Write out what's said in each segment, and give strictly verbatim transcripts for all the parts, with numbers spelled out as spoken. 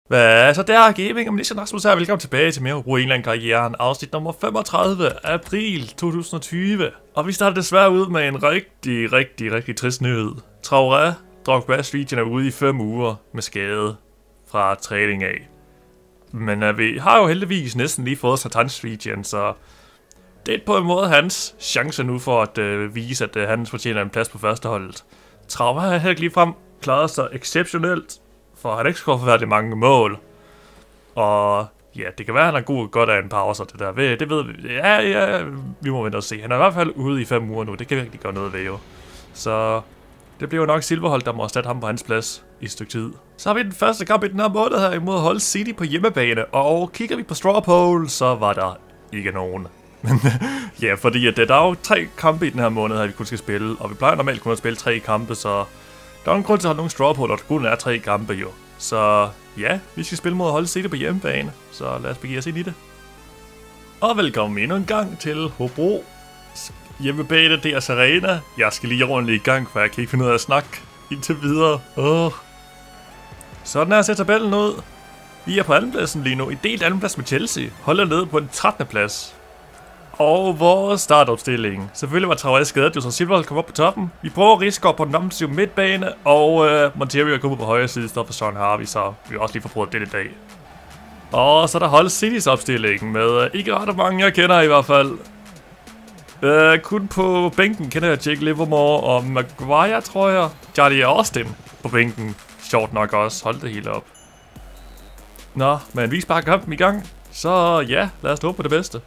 Hvad så der, gaming og Malaysian Rasmus her. Velkommen tilbage til mere Ruinland-karrieren, afsnit nummer femogtredive, april to tusind og tyve. Og vi starter desværre ud med en rigtig, rigtig, rigtig trist nyhed. Traoré, Drogba Street er ude i fem uger med skade fra træning af. Men uh, vi har jo heldigvis næsten lige fået Satan Street, så det er på en måde hans chance nu for at uh, vise, at uh, han fortjener en plads på førsteholdet. Traoré har heller ikke ligefrem klaret sig exceptionelt, for han ikke scoret forfærdeligt mange mål. Og ja, det kan være, at han er god godt af en pause det der. Det ved vi. Ja, ja, vi må vente og se. Han er i hvert fald ude i fem uger nu. Det kan vi virkelig gøre noget ved jo. Så det bliver jo nok Silverholt, der må erstatte ham på hans plads i et stykke tid. Så har vi den første kamp i den her måned her imod Hull City på hjemmebane. Og kigger vi på straw poll, så var der ikke nogen. Ja, fordi at der er jo tre kampe i den her måned her, vi kun skal spille. Og vi plejer normalt kun at spille tre kampe, så der er en grund til at have nogle straw poll, og der kun er tre kampe jo. Så ja, vi skal spille mod Hull City på hjemmebane, så lad os begive os ind i det. Og velkommen endnu en gang til Hobro hjemmebane, D S Arena. Jeg skal lige ordentligt i gang, for jeg kan ikke finde ud af at snakke indtil videre. Oh. Sådan her ser tabellen ud. Vi er på andenpladsen lige nu, i delt andenplads med Chelsea. Holder nede på den trettende plads. Og vores startopstilling. Selvfølgelig var Traoré skadet, jo, så Silverholt kom op på toppen. Vi prøver Rigsgaard på den offensive midtbane, og uh, Monterio er kommet på højre side, står for Sean Harvey, så vi har også lige forprøvet det i dag. Og så er der Hull City's opstilling med uh, ikke ret mange, jeg kender i hvert fald. Uh, kun på bænken kender jeg Jake Livermore og Maguire, tror jeg. Charlie Austin på bænken. Sjovt nok også. Hold det hele op. Nå, men vi sparker kampen i gang. Så ja, lad os håbe på det bedste.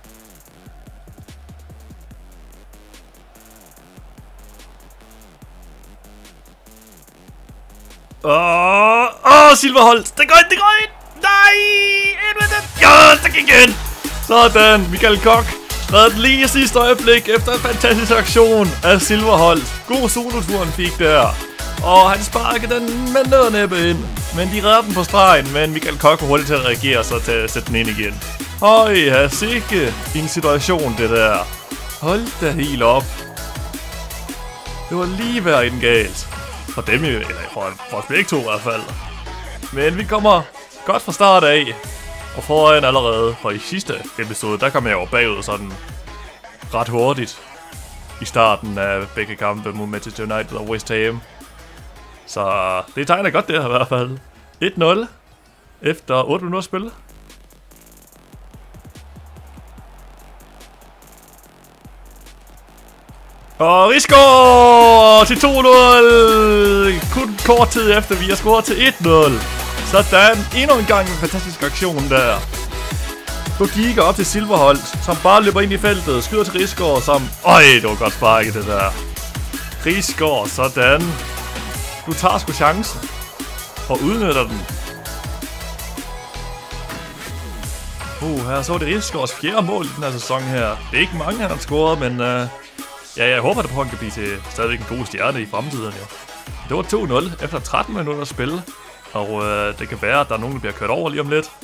Åh, oh, oh, Silverholt! Det går ind, det går ind! Nej! Ja, det gik ind! Sådan, Michael Koch redde lige i sidste øjeblik efter en fantastisk aktion af Silverholt. God solotur han fik der. Og han sparkede den med nød og næppe ind. Men de redder den på stregen, men Michael Koch var hurtigt til at reagere, så til at sætte den ind igen. Høj, her sikke en situation det der. Hold da helt op. Det var lige ved en galt. For dem, eller for, for os begge to i hvert fald. Men vi kommer godt fra start af. Og foran allerede. For i sidste episode, der kom jeg jo bagud sådan ret hurtigt. I starten af begge kampe mod Manchester United og West Ham. Så det tegner godt det her i hvert fald. et nul. Efter otte minutter spil. Og Rigsgaard til to nul! Kun kort tid efter vi har scoret til et nul. Sådan, endnu en gang en fantastisk aktion der. Du kigger op til Silverholt, som bare løber ind i feltet, skyder til Rigsgaard, som... Øj, det var godt sparket det der. Rigsgaard, sådan. Du tager sgu chancen. Og udnytter den. Uh, her så det Rigsgaards fjerde mål i den her sæson her. Det er ikke mange, han har scoret, men... Uh... Ja, jeg håber, at han kan blive til stadigvæk en god stjerne i fremtiden, jo. Det var to nul efter tretten minutter at spille. Og øh, det kan være, at der er nogen, der bliver kørt over lige om lidt.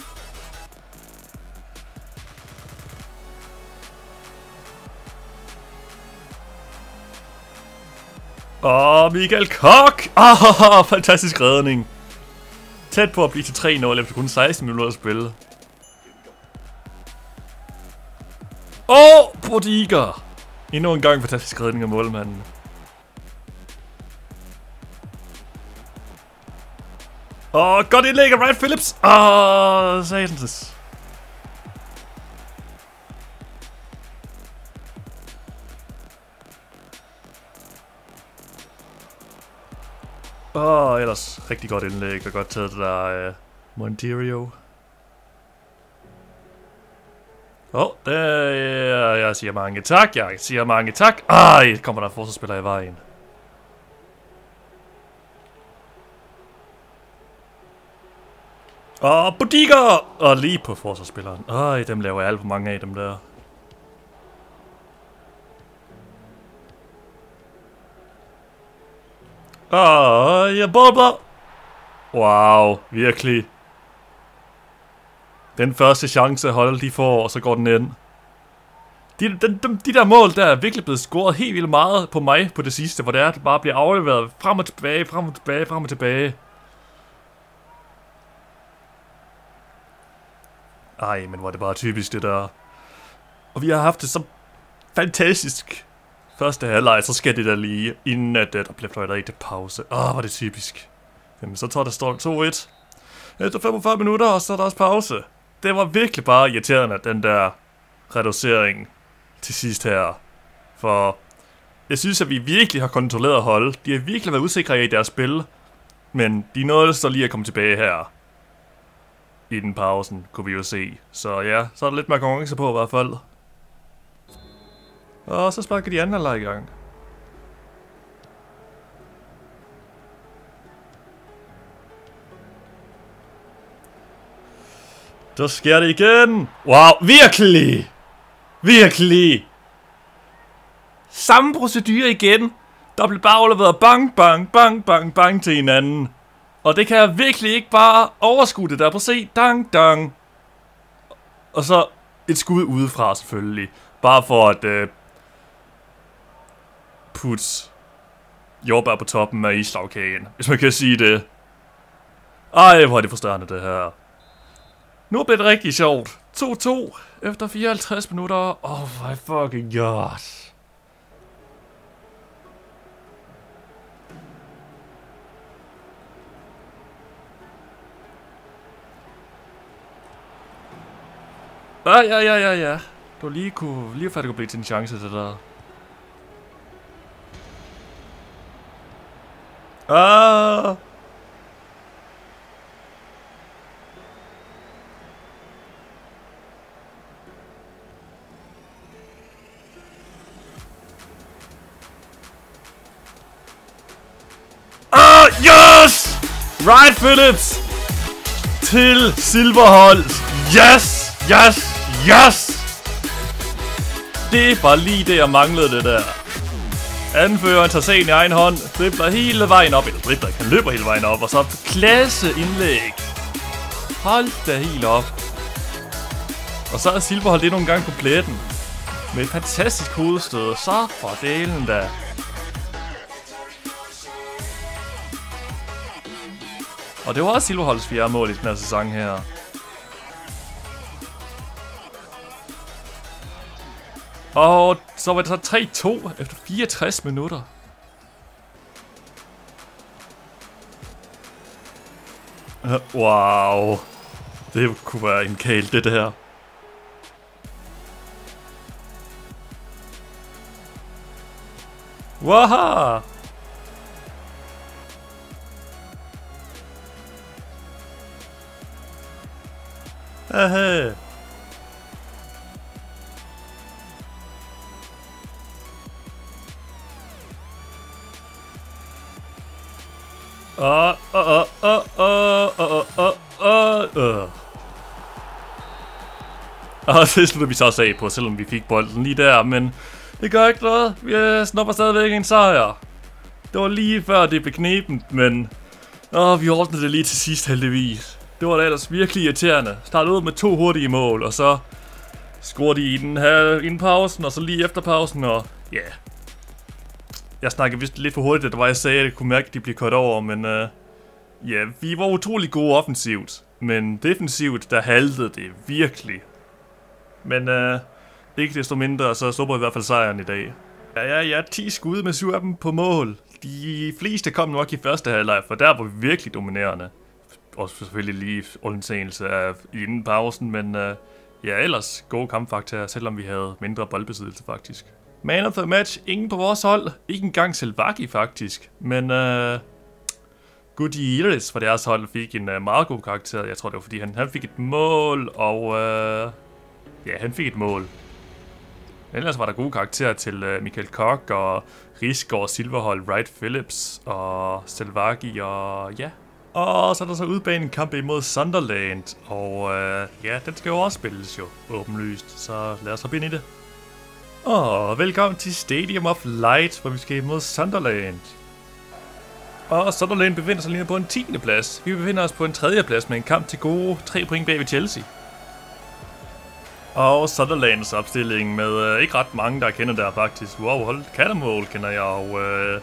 Og Michael Koch! Ah, fantastisk redning. Tæt på at blive til tre nul efter kun seksten minutter at spille. Og Bodiga! Endnu en gang fantastisk redning af målmanden. Og godt indlæg af Ryan Phillips. Åh, satans. Åh, ellers rigtig godt indlæg og godt taget det der uh, Monterio. Åh, oh, der, jeg siger mange tak, jeg siger mange tak. Ej, kommer der en forsvarsspiller i vejen. Og Bodiga! Og lige på forsvarsspilleren. Ej, dem laver jeg alt for mange af dem der. Åh, jeg bobler. Wow, virkelig. Den første chance holder de får, og så går den ind. De, de, de, de der mål, der er virkelig blevet scoret helt vildt meget på mig på det sidste, hvor det er, at det bare bliver afleveret frem og tilbage, frem og tilbage, frem og tilbage. Ej, men hvor det bare typisk det der. Og vi har haft det så fantastisk første halvleg, så skal det der lige, inden at der bliver fløjtet af til pause. Åh, hvor er det typisk. Jamen, så tager det står to et. Efter femogfyrre minutter, og så er der også pause. Det var virkelig bare irriterende, den der reducering til sidst her. For jeg synes, at vi virkelig har kontrolleret hold. De har virkelig været usikre i deres spil. Men de nåede så lige at komme tilbage her. I den pausen, kunne vi jo se. Så ja, så er der lidt mere konkurrence på i hvert fald. Og så sparker de anden halvleg i gang. Der sker det igen! Wow, virkelig! Virkelig! Samme procedure igen. Der blev bare overleveret bang, bang, bang, bang, bang til hinanden. Og det kan jeg virkelig ikke bare overskue det der. Prøv at se, dang, dang. Og så et skud udefra selvfølgelig. Bare for at uh, putte jordbær på toppen af islagkagen, hvis man kan sige det. Ej, hvor er det frustrerende det her. Nu bliver det rigtig sjovt. to to efter fireoghalvtreds minutter. Oh my fucking god. Ja, ja, ja, ja, ja. Du lige kunne, lige før det kunne blive til en chance, det der. Ah! Ah, yes! Wright Phillips til Silverholt. Yes! Yes! Yes! Det var lige det, jeg manglede det der. Anføreren tager sagen i egen hånd, dribler hele vejen op, eller dribler ikke, han løber hele vejen op, og så klasse indlæg. Hold da helt op. Og så er Silverholt det nogle gange på pletten. Med et fantastisk hovedstød, så for delen da. Og det var også Silverholts fjerde mål i den her sæson her. Og så var det så tre to efter fireogtres minutter. Uh, wow. Det kunne være en kæl, det der. Waha! Aha. Åh, åh, åh, åh, åh, åh, åh, åh. Og det slutter vi så også af på, selvom vi fik bolden lige der, men det gør ikke noget. Vi snupper stadigvæk en sejr. Det var lige før det blev knebent, men åh, vi ordnede det lige til sidst heldigvis. Det var da ellers virkelig irriterende. Startede ud med to hurtige mål, og så scorede de i den her inden pausen, og så lige efter pausen, og ja. Yeah. Jeg snakkede vist lidt for hurtigt, det var jeg sagde, at jeg kunne mærke, at de blev kørt over, men uh, ja, vi var utrolig gode offensivt, men defensivt, der haltede det virkelig. Men uh, ikke desto mindre, så stopper i hvert fald sejren i dag. Ja, ja, ja, ti skud med syv af dem på mål. De fleste kom nok i første halvleg, for der var vi virkelig dominerende. Og selvfølgelig lige undtagelse af inden pausen, men uh, ja, ellers gode kampfaktorer, selvom vi havde mindre boldbesiddelse faktisk. Man of the match, ingen på vores hold. Ikke engang Selvaki faktisk. Men uh, Gutierrez fra deres hold fik en uh, meget god karakter. Jeg tror det var fordi han, han fik et mål, og uh, ja, han fik et mål. Ellers var der gode karakterer til uh, Michael Koch og Risgaard, Silverholt, Wright Phillips og Selvaki og ja. Og så er der så udbanen kamp imod Sunderland. Og uh, ja, den skal jo også spilles jo åbenlyst. Så lad os hoppe ind i det. Og velkommen til Stadium of Light, hvor vi skal imod Sunderland. Og Sunderland befinder sig lige på en tiende plads. Vi befinder os på en tredje plads med en kamp til gode tre point bag ved Chelsea. Og Sunderlands opstilling med uh, ikke ret mange, der kender der faktisk. Wow, hold Cattermole kender jeg, og uh,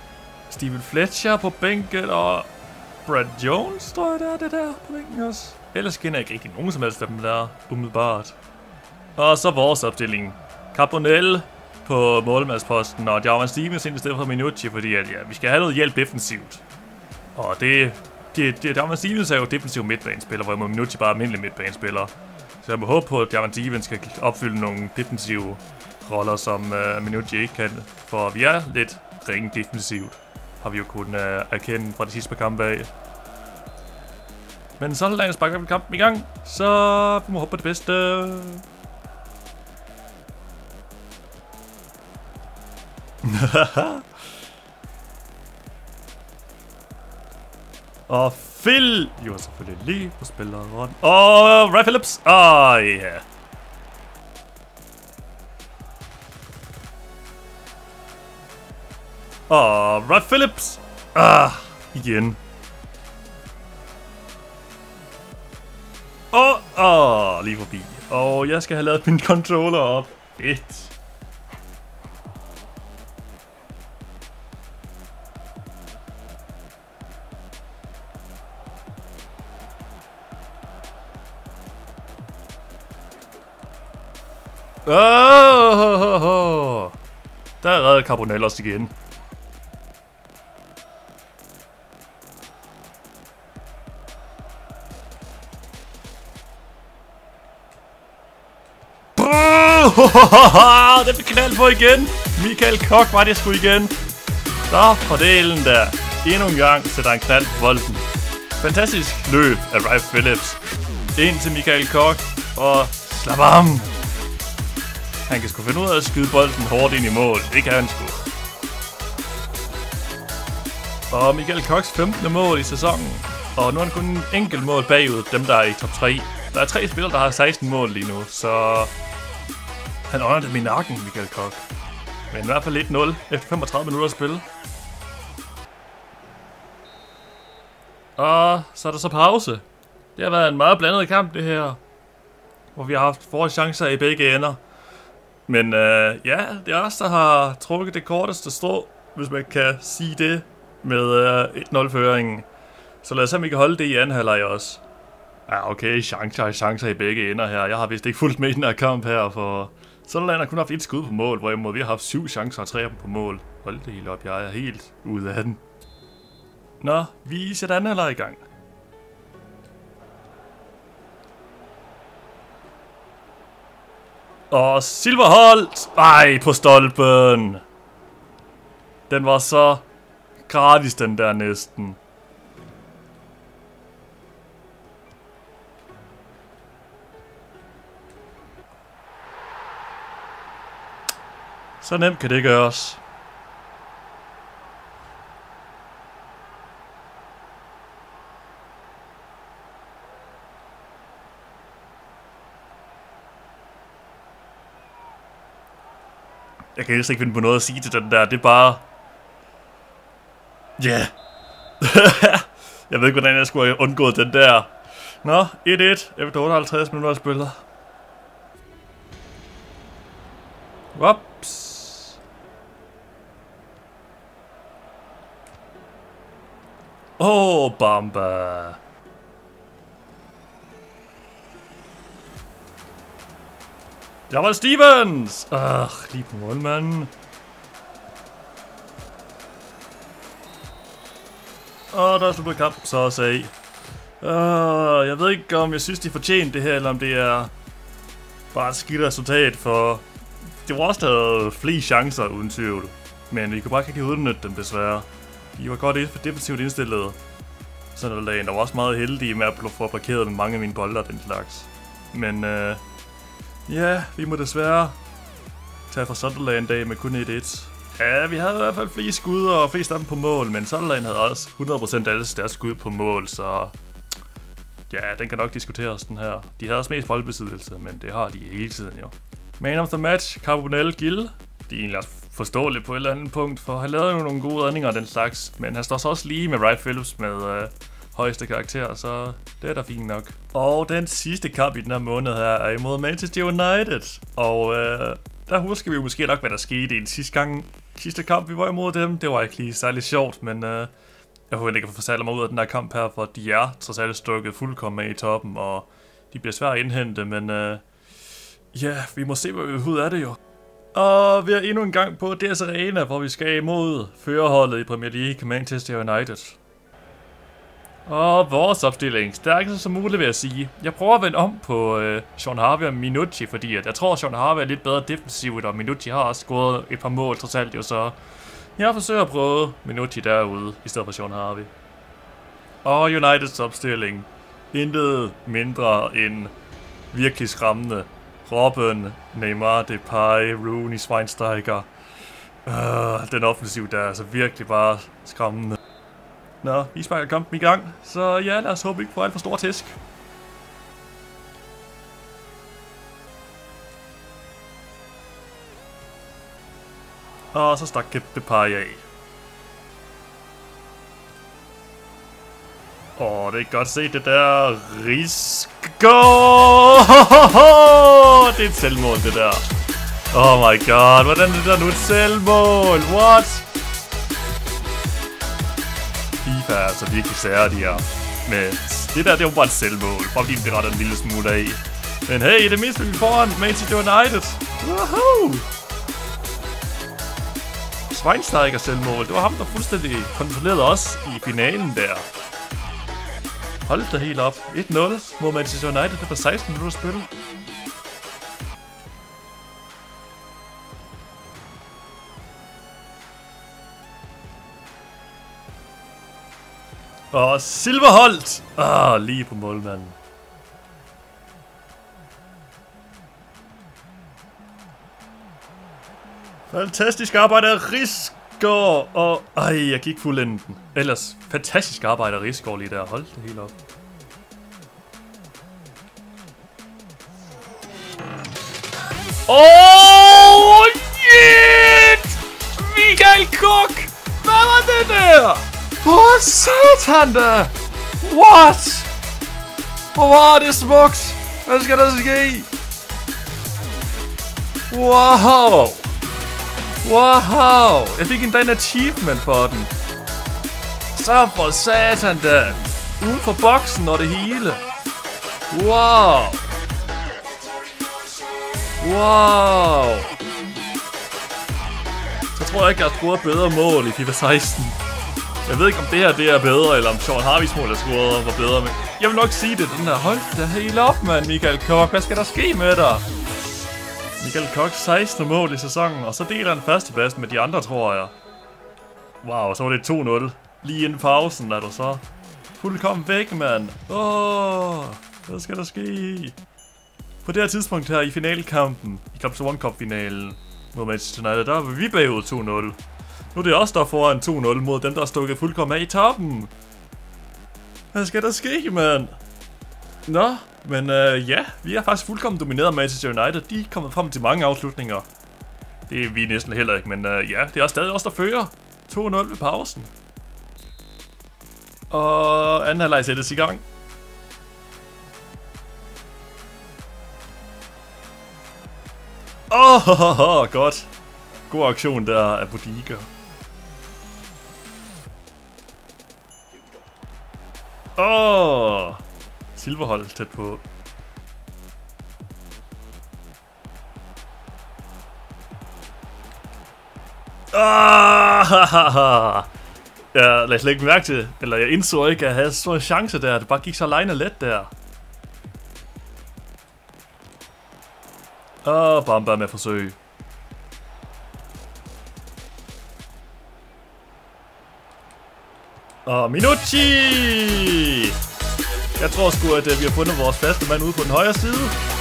Steven Fletcher på bænken, og Brad Jones, tror jeg, der er det der på bænken også. Ellers kender jeg ikke rigtig nogen som helst af dem der, umiddelbart. Og så vores opstilling. Carbonell på målmandsposten, og Djavan Stevens ind i stedet for Minucci, fordi at, ja, vi skal have noget hjælp defensivt. Og det... det, det Djavan Stevens er jo defensiv midtbanespiller, hvor Minucci bare er almindelig midtbanespiller. Så jeg må håbe på, at Djavan Stevens skal opfylde nogle defensive roller, som uh, Minucci ikke kan. For vi er lidt ringe defensivt, har vi jo kunnet uh, erkende fra de sidste par kampe af. Men så lader jeg sparke kampen i gang, så vi må håbe på det bedste. Og Phil jo selvfølgelig lige på spilleren. Og Ray Phillips. Ah, ja. Yeah. Og Ray Phillips. Ah, igen. Og oh, lige forbi. Og jeg skal have lavet min controller op. Et. Åh, oh, oh, oh. Der er reddet Carbonell også igen. Det blev knald på igen. Michael Koch var det sgu igen. Så fordelen der. Endnu en gang sætter en knald på bolden. Fantastisk løb af Ray Phillips. Ind til Michael Koch. Og slap ham. Han kan sgu finde ud af at skyde bolden hårdt ind i mål. Det kan han sgu. Og Michael Kochs femtende mål i sæsonen. Og nu er han kun en enkelt mål bagud dem, der er i top tre. Der er tre spillere, der har seksten mål lige nu, så... Han ånder dem i nakken, Michael Koch. Men i hvert fald et nul efter femogtredive minutter at spille. Og så er der så pause. Det har været en meget blandet kamp, det her. Hvor vi har haft få chancer i begge ender. Men øh, ja, det er os, der har trukket det korteste strå, hvis man kan sige det, med øh, et nul-føringen. Så lad os se, om vi kan holde det i anden halvleg også. Ja, okay, chancer chancer i begge ender her. Jeg har vist ikke fulgt med i den her kamp her, for Sunderland har kun haft et skud på mål, hvorimod vi har haft syv chancer og tre af dem på mål. Hold det helt op, jeg er helt ude af den. Nå, vi sætter anden halvleg i gang. Og Silverholt! Ej, på stolpen! Den var så gratis, den der næsten. Så nemt kan det gøres. Jeg kan helst ikke finde på noget at sige til den der. Det er bare... Ja. Yeah. Jeg ved ikke, hvordan jeg skulle have undgået den der. Nå, et et efter otteoghalvtreds minutter spillet. Whoops. Åh, oh, Bamba. Der var Stevens! Ach, lige på målmanden. Og der er slut på kamp, så også af. Uh, jeg ved ikke, om jeg synes, de fortjente det her, eller om det er bare et skidt resultat, for det var også, der havde flere chancer, uden tvivl. Men vi kunne bare ikke udnytte dem, desværre. De var godt defensivt indstillet. Sådan noget, der var også meget heldige med at få blokeret med mange af mine bolder den slags. Men øh, ja, vi må desværre tage fra Sunderland dag med kun et et. Ja, vi havde i hvert fald flere skud og flest af dem på mål, men Sunderland havde også hundrede procent alle deres skud på mål, så ja, den kan nok diskuteres, den her. De havde også mest boldbesiddelse, men det har de hele tiden jo. Man of the match, Carbonell Gil. Det er egentlig også forståeligt på et eller andet punkt, for han lavede jo nogle gode redninger og den slags, men han står så også lige med Ray Phillips med øh, højeste karakter, så det er da fint nok. Og den sidste kamp i den her måned her er imod Manchester United, og øh, der husker vi måske nok, hvad der skete i den sidste gang. Sidste kamp, vi var imod dem, det var ikke lige særlig sjovt, men øh, Jeg forventer ikke at få særlig mig ud af den her kamp her, for de er trods alt stukket fuldkommen af i toppen, og de bliver svært at indhente, men øh, ja, vi må se, hvad vi ud af det jo. Og vi er endnu en gang på D S Arena, hvor vi skal imod førerholdet i Premier League, Manchester United. Og vores opstilling, stærkest som muligt vil jeg sige. Jeg prøver at vende om på øh, Sean Harvey og Minucci, fordi at jeg tror, at Sean Harvey er lidt bedre defensivt, og Minucci har også scoret et par mål trods alt jo, så jeg forsøger at prøve Minucci derude, i stedet for Sean Harvey. Og Uniteds opstilling, intet mindre end virkelig skræmmende. Robben, Neymar, Depay, Rooney, Schweinsteiger. Uh, den offensiv der er altså virkelig bare skræmmende. Nå, vi sparker kampen i gang, så ja, lad os håbe ikke på alt for stor tæsk. Og så stak Depay af. Åh, det er godt set det der. Risiko! Det er et selvmål, det der. Oh my god, hvordan er det der nu et selvmål? What? FIFA er altså virkelig sære, de her. Men det der, det er jo bare et selvmål. Bare fordi det retter en lille smule af. Men hey, det mindste vi foran Manchester United. Woohoo! Schweinsteiger selvmål. Det var ham, der fuldstændig kontrollerede os i finalen der. Hold da helt op. et nul mod Manchester United. Det var seksten minutter at spille. Og Silverholt! Ah, lige på målmanden. Fantastisk arbejde af Risgaard. Og ej, jeg gik fuldenden. Ellers fantastisk arbejde af Risgaard lige der. Hold det helt op. Oh, shit! Michael Koch! Hvad var det der? Hvor satan da? What? Hvor var det smukt? Hvad skal der ske? Wow! Wow! Jeg fik endda en achievement for den. Så for satan da! Uden for boksen og det hele. Wow! Wow! Så tror jeg ikke, jeg har scoret bedre mål i FIFA seksten. Jeg ved ikke, om det her det er bedre, eller om Sean Harveys mål er scoret var bedre, men jeg vil nok sige det. Den der, hold da helt op, mand, Michael Koch. Hvad skal der ske med dig? Michael Koch sekstende mål i sæsonen, og så deler han førstepladsen med de andre, tror jeg. Wow, så var det to nul. Lige inden pausen er du så fuldkommen væk, mand. Åh, hvad skal der ske? På det her tidspunkt her i finalkampen, i Clubs One Cup-finalen mod Manchester United, der var vi bagud to nul. Nu er det også der foran to nul mod dem, der er stukket fuldkommen af i toppen. Hvad skal der ske, mand? Nå, men øh, ja, vi er faktisk fuldkommen domineret af Manchester United. De er kommet frem til mange afslutninger. Det er vi næsten heller ikke, men øh, ja, det er stadig også der fører. to nul ved pausen. Og anden halvleg sættes i gang. Åh, oh, oh, oh, godt. God aktion der af Bodiga. Åh, oh, Silverholt tæt på. Ah, jeg lagde slet ikke mærke til, eller jeg indså ikke, at jeg havde så en chance der. Det bare gik så alene let der. Og Bamba med forsøg. Og Minucci! Jeg tror sgu, at vi har fundet vores faste mand ude på den højre side.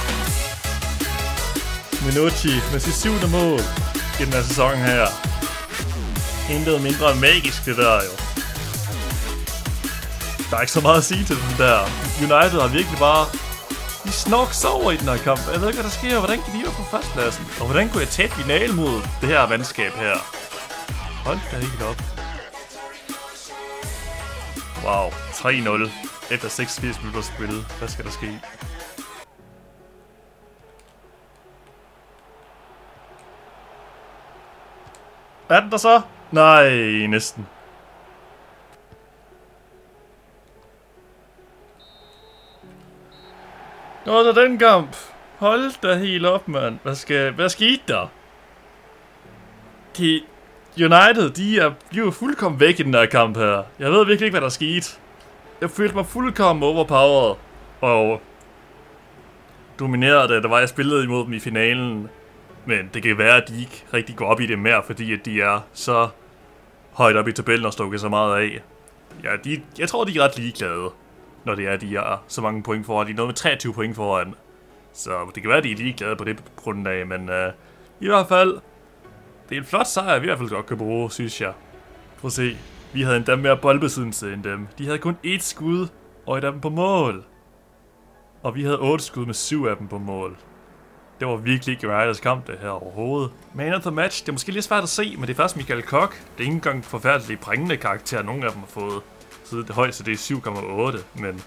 Minucci med sit syvende mål i den her sæson her. Intet mindre magisk det der jo. Der er ikke så meget at sige til den der. United har virkelig bare... De snorks over i den her kamp. Jeg ved ikke, hvad der sker. Hvordan kan de være på førstpladsen? Og hvordan kunne jeg tæt finale mod det her vandskab her? Hold da helt op. Wow, tre nul efter seksogfirs minutter spil. Hvad skal der ske? Er den der så? Nej, næsten. Nå, så den kamp. Hold da helt op, mand. Hvad, skal, hvad skete der? De United, de er blevet fuldkommen væk i den her kamp her. Jeg ved virkelig ikke, hvad der skete. Jeg følte mig fuldkommen overpowered. Og dominerede det, der var jeg spillede imod dem i finalen. Men det kan være, at de ikke rigtig går op i det mere, fordi at de er så højt op i tabellen og stukker så meget af. Ja, de, jeg tror, de er ret ligeglade, når det er, de er så mange point foran. De er noget med treogtyve point foran. Så det kan være, at de er ligeglade på det grundlag, men uh, i hvert fald, det er en flot sejr, vi i hvert fald godt kan bruge, synes jeg. Prøv at se, vi havde endda mere boldbesiddelse end dem. De havde kun ét skud, og et af dem på mål. Og vi havde otte skud med syv af dem på mål. Det var virkelig ikke Uniteds kamp, det her overhovedet. Man of the match, det er måske lidt svært at se, men det er først Michael Koch. Det er ikke engang forfærdeligt brændende karakter, nogle af dem har fået. Så det højeste, det er syv komma otte, men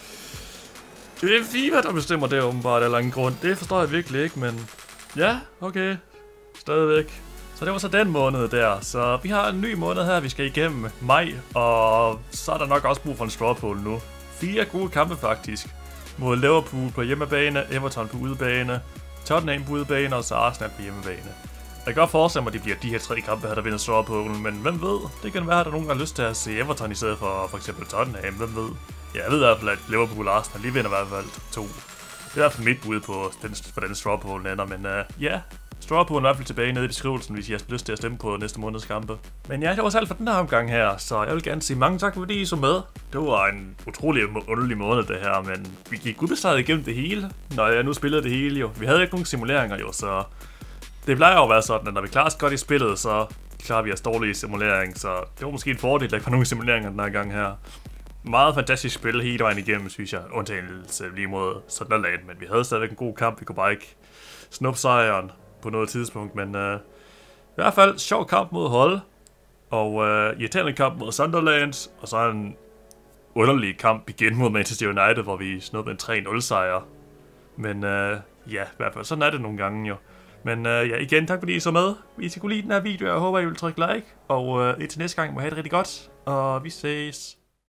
det er FIFA, der bestemmer det åbenbart af lang grund. Det forstår jeg virkelig ikke, men ja, okay. Stadigvæk. Så det var så den måned der. Så vi har en ny måned her, vi skal igennem maj, og så er der nok også brug for en straw poll nu. Fire gode kampe faktisk. Mod Liverpool på hjemmebane, Everton på udebane, Tottenham på udebane og så Arsenal på hjemmebane. Jeg kan godt forestille mig, at det bliver de her tre kampe her, der vinder straw pollen, men hvem ved? Det kan være, at der nogen, der har lyst til at se Everton i stedet for for eksempel Tottenham, hvem ved? Ja, jeg ved i hvert fald, at Liverpool og Arsenal lige vinder i hvert fald to. Det er i hvert fald mit bud på, den, på den straw pollen ender, men uh, ja, straw pollen er i hvert fald tilbage nede i beskrivelsen, hvis I har lyst til at stemme på næste måneds kampe. Men ja, det var alt for den her omgang her, så jeg vil gerne sige mange tak, fordi I så med. Det var en utrolig underlig måned det her, men vi gik ubesejret igennem det hele, når jeg nu spillede det hele jo. Vi havde ikke nogen simuleringer jo, så det plejer jo at være sådan, at når vi klarer os godt i spillet, så klarer vi os dårligt i simulering, så det var måske en fordel, at der ikke var nogen simuleringer den her gang her. Meget fantastisk spil hele vejen igennem, synes jeg, undtagelse lige mod Sunderland, men vi havde stadigvæk en god kamp, vi kunne bare ikke snuppe sejren på noget tidspunkt, men uh, i hvert fald sjov kamp mod Hull, og uh, irriterende kamp mod Sunderland, og så en underlig kamp igen mod Manchester United, hvor vi snuppede en tre nul sejr. Men uh, ja, i hvert fald sådan er det nogle gange jo. Men uh, ja, igen, tak fordi I så med. Hvis I kunne lide den her video, jeg håber, I vil trykke like, og uh, indtil næste gang må I have det rigtig godt, og vi ses.